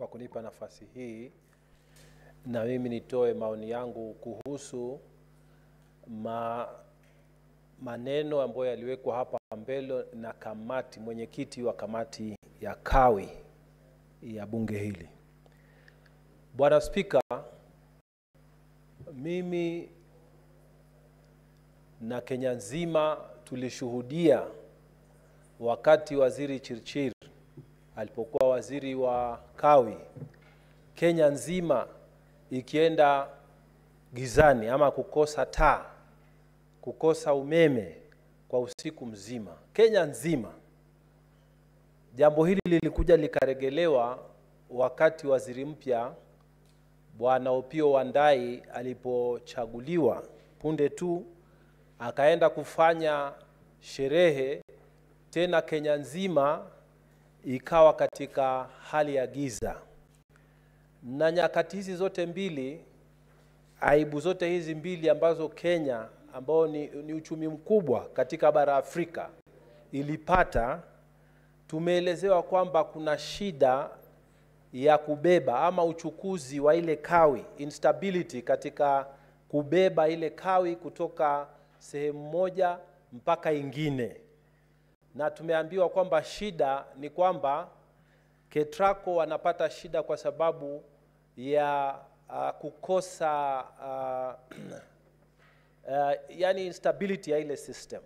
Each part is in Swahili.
kwa kunipa nafasi hii na mimi nitoe maoni yangu kuhusu maneno ambayo yaliwekwa hapa mbele na mwenyekiti wa kamati ya Kawi ya bunge hili. Bwana Spika, mimi na Kenya nzima tulishuhudia wakati Waziri Chirchir alipokuwa waziri wa Kawi, Kenya nzima ikienda gizani ama kukosa taa, kukosa umeme kwa usiku mzima. Kenya nzima. Jambo hili lilikuja likaregelewa wakati waziri mpya Bwana Opiyo Wandayi alipochaguliwa. Punde tu akaenda kufanya sherehe, tena Kenya nzima ikawa katika hali ya giza. Na nyakati hizi zote mbili, aibu zote hizi mbili ambazo Kenya, ambao ni uchumi mkubwa katika bara Afrika, ilipata, tumeelezewa kwamba kuna shida ya kubeba ama uchukuzi wa ile kawi, instability katika kubeba ile kawi kutoka sehemu moja mpaka ingine. Na tumeambiwa kwamba shida ni kwamba KETRACO wanapata shida kwa sababu ya kukosa yani instability ya ile system.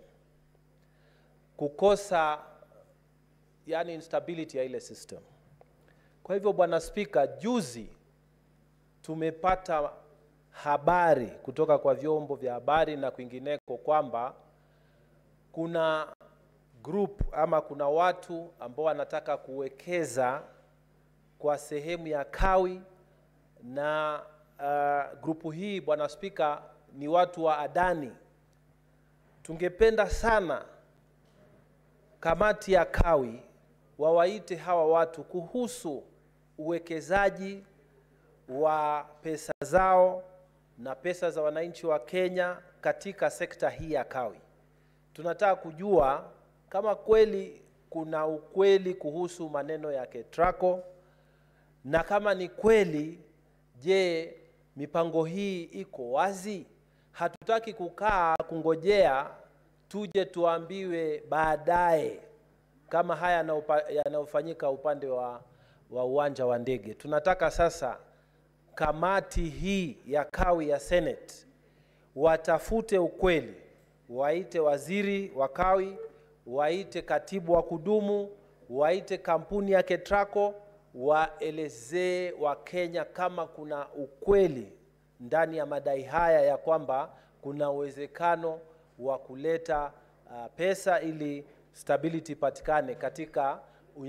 Kukosa yani instability ya ile system. Kwa hivyo Bwana Spika, juzi tumepata habari kutoka kwa vyombo vya habari na kwingineko kwamba kuna group ama kuna watu ambao wanataka kuwekeza kwa sehemu ya Kawi, na grupu hii Bwana Spika ni watu wa Adani. Tungependa sana kamati ya Kawi wawaite hawa watu kuhusu uwekezaji wa pesa zao na pesa za wananchi wa Kenya katika sekta hii ya Kawi. Tunataka kujua kama kweli kuna ukweli kuhusu maneno ya KETRACO, na kama ni kweli, je, mipango hii iko wazi? Hatutaki kukaa kungojea tuje tuambiwe baadaye kama haya yanayofanyika upande wa uwanja wa ndege. Tunataka sasa kamati hii ya Kawi ya Senate watafute ukweli, waite waziri wa Kawi, waite katibu wa kudumu, waite kampuni ya KETRACO, waelezee wa Kenya kama kuna ukweli ndani ya madai haya ya kwamba kuna uwezekano wa pesa ili stability patikane katika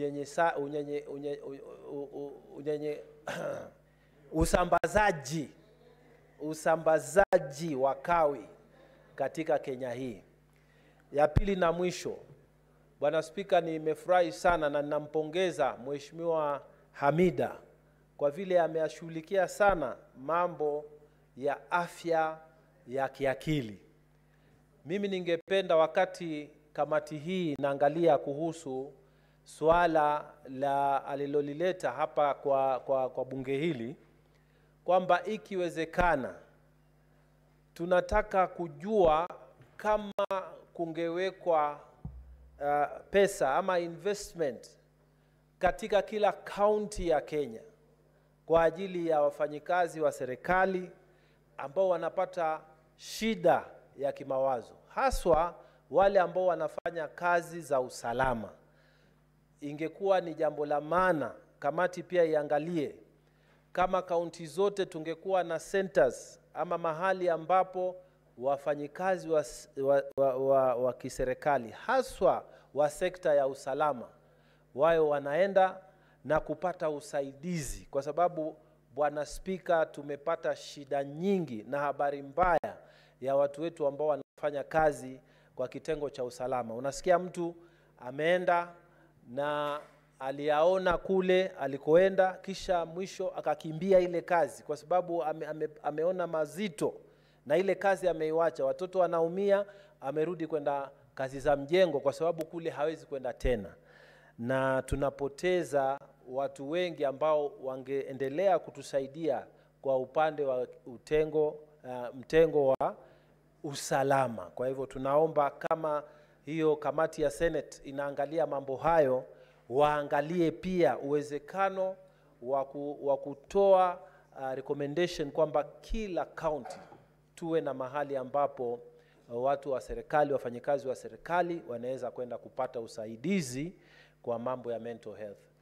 usambazaji wa Kawi katika Kenya hii. Ya pili na mwisho, Bwana Spika, nimefurahi sana na ninampongeza Mheshimiwa Hamida kwa vile ameyashughulikia sana mambo ya afya ya kiakili. Mimi ningependa wakati kamati hii inaangalia kuhusu swala alilolileta hapa kwa bunge hili, kwamba ikiwezekana tunataka kujua kama kungewekwa pesa ama investment katika kila kaunti ya Kenya kwa ajili ya wafanyikazi wa serikali ambao wanapata shida ya kimawazo, haswa wale ambao wanafanya kazi za usalama. Ingekuwa ni jambo la maana kamati pia iangalie kama kaunti zote tungekuwa na centers ama mahali ambapo wafanyikazi wa kiserikali, haswa wa sekta ya usalama, wao wanaenda na kupata usaidizi. Kwa sababu Bwana Spika, tumepata shida nyingi na habari mbaya ya watu wetu ambao wanafanya kazi kwa kitengo cha usalama. Unasikia mtu ameenda na aliyaona kule alikoenda, kisha mwisho akakimbia ile kazi kwa sababu ameona mazito na ile kazi ameiacha. Watoto wanaumia, amerudi kwenda kazi za mjengo kwa sababu kule hawezi kwenda tena. Na tunapoteza watu wengi ambao wangeendelea kutusaidia kwa upande wa mtengo wa usalama. Kwa hivyo tunaomba kama hiyo kamati ya Senate inaangalia mambo hayo, waangalie pia uwezekano wa kutoa recommendation kwamba kila county tuwe na mahali ambapo watu wa serikali, wafanyikazi wa serikali wanaweza kwenda kupata usaidizi kwa mambo ya mental health.